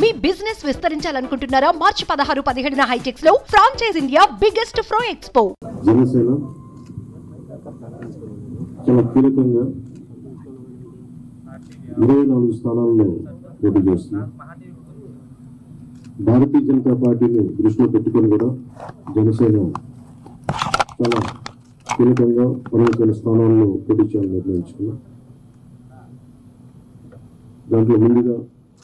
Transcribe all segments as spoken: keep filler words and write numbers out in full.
మీ business విస్తరించాలనుకుంటున్నారా? మార్చి పదహారు పదిహేడున హైటెక్స్ లో franchise India biggest pro expo. Janasena చాలా కీలకంగా ఇరవై నాలుగు స్థానాల్లో పోటీ చేస్తుంది. భారతీయ జనతా పార్టీని దృష్టిలో పెట్టుకొని కూడా జనసేన చాలా కీలకంగా పన్నెండు స్థానాల్లో పోటీ చేయాలని నిర్ణయించుకున్నాం. దాంట్లో ముందుగా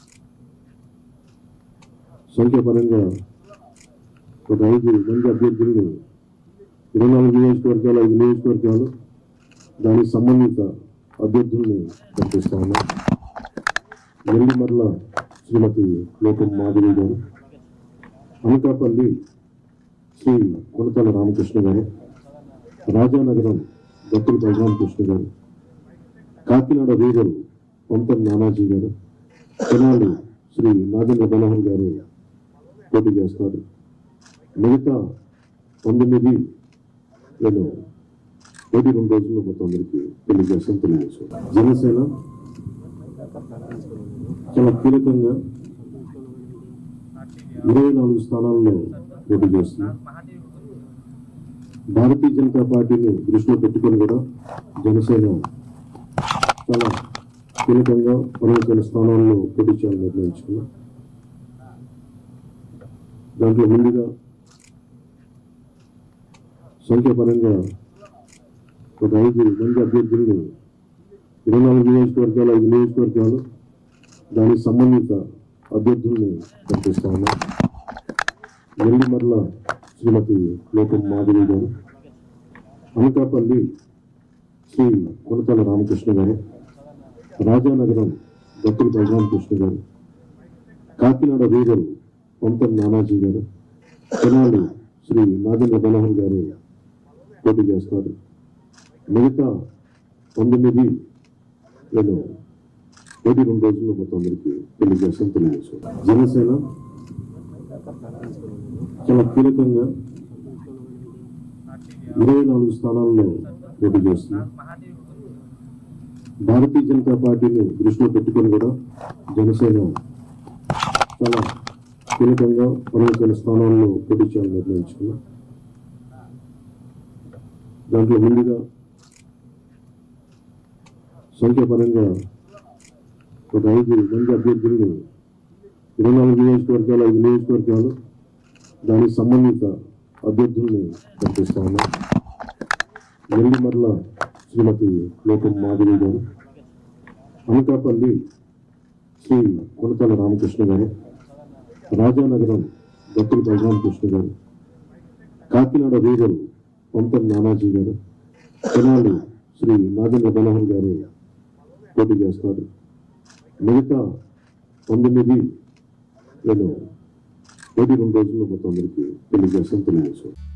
సంఖ్యాపరంగా ఒక ఐదు మంది అభ్యర్థులను ఇరవై నాలుగు నియోజకవర్గాలు ఐదు నియోజకవర్గాలు దానికి సంబంధిత అభ్యర్థుల్ని ప్రకటిస్తా ఉన్నాం. నెల్లిమర్ల శ్రీమతి లోకం మాధవి గారు, అనకాపల్లి శ్రీ కొనతల రామకృష్ణ గారు, రాజానగరం దత్తుల బలరామకృష్ణ గారు, కాకినాడ రూరల్ పంతం నానాజీ గారు, తెనాలి శ్రీ నాగేంద్ర మనోహర్ గారు పోటీ చేస్తారు. మిగతా పంతొమ్మిది నేను పోటీ రెండు రోజుల్లో మొత్తం అందరికీ తెలియజేస్తాను తెలియజేస్తాను జనసేన చాలా కీలకంగా ఇరవై నాలుగు స్థానాల్లో పోటీ చేస్తుంది. భారతీయ జనతా పార్టీని దృష్టిలో పెట్టుకొని కూడా జనసేన చాలా కీలకంగా పన్నెండు స్థానాల్లో పోటీ చేయాలని నిర్ణయించుకున్నాం. దాంట్లో ముందుగా సంఖ్యాపరంగా ఒక ఐదు మంది అభ్యర్థులను ఇరవై నాలుగు నియోజకవర్గాలు ఐదు నియోజకవర్గాలు దానికి సంబంధిత అభ్యర్థుల్ని ప్రకటిస్తా ఉన్నాం. నెల్లిమర్ల శ్రీమతి లోకం మాధవి గారు, అనకాపల్లి శ్రీ కొనతల రామకృష్ణ గారు, రాజానగరం దత్తుల బలరామకృష్ణ గారు, కాకినాడ రూరల్ పంతం నానాజీ గారు, తెనాలి శ్రీ నాగేంద్ర మనోహర్ గారు పోటీ చేస్తారు. మిగతా పంతొమ్మిది నేను పోటీ రెండు రోజుల్లో మొత్తం అందరికీ తెలియజేస్తాను తెలియజేస్తాను జనసేన చాలా కీలకంగా ఇరవై నాలుగు స్థానాల్లో పోటీ చేస్తుంది. భారతీయ జనతా పార్టీని దృష్టిలో పెట్టుకొని కూడా జనసేన చాలా కీలకంగా పన్నెండు స్థానాల్లో పోటీ చేయాలని నిర్ణయించుకున్నాం. దాంట్లో ముందుగా సంఖ్యాపరంగా ఒక ఐదు మంది అభ్యర్థులను ఇరవై నాలుగు నియోజకవర్గాలు ఐదు నియోజకవర్గాలు దానికి సంబంధిత అభ్యర్థుల్ని ప్రకటిస్తా ఉన్నాం. నెల్లిమర్ల శ్రీమతి లోకం మాధవి గారు, అనకాపల్లి శ్రీ కొనతల రామకృష్ణ గారు, రాజానగరం దత్తుల బలరామకృష్ణ గారు, కాకినాడ రూరల్ పంతం నానాజీ గారు, తెనాలి శ్రీ నాగేంద్ర మనోహర్ గారు పోటీ చేస్తారు. మిగతా పంతొమ్మిది నేను పోటీ రెండు రోజుల్లో మొత్తం అందరికీ తెలియజేస్తాను తెలియజేస్తాను